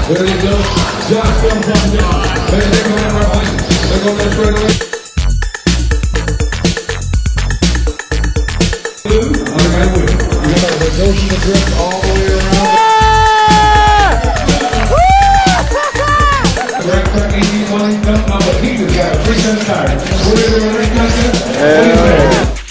There you go. Josh comes on down. They're going right. They're going straight away. Okay, wait. You got the Goshen drift all the way around. Track 18 money, but he just got a 3-cent tire. We're going to